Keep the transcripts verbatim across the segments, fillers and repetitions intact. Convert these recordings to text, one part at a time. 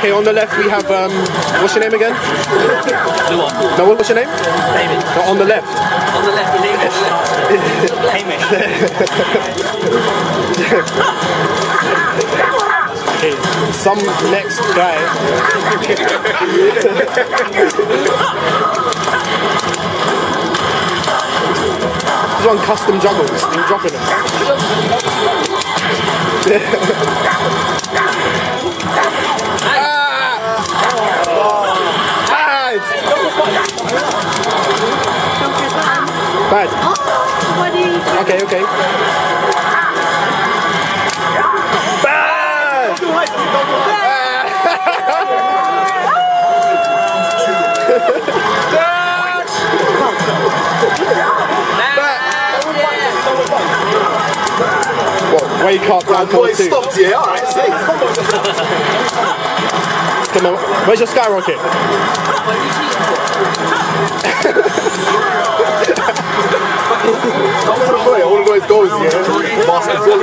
Okay, on the left we have, um, what's your name again? The what? No, what's your name? David. No, on the left. On the left, Hamish. Hamish. Okay, some next guy. This one custom juggles. You're dropping it. Bad. Okay, okay. Bad! What? Wake up, down Boy, stopped here. All right, see. Come on, where's your skyrocket? I want to go his goals, yeah. Basketball,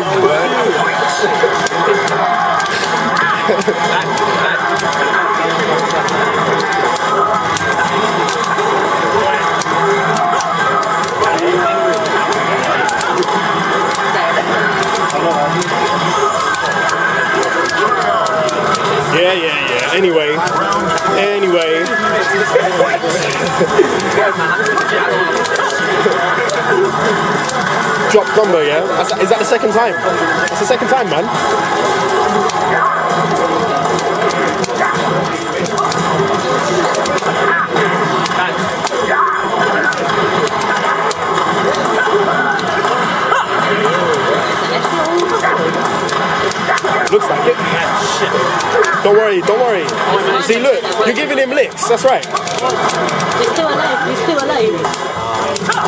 Yeah, yeah, yeah. Anyway, anyway. Drop combo, yeah? That's, is that the second time? That's the second time, man. Looks like it. Don't worry, don't worry. See, look, you're giving him licks. That's right. He's still alive. He's still alive.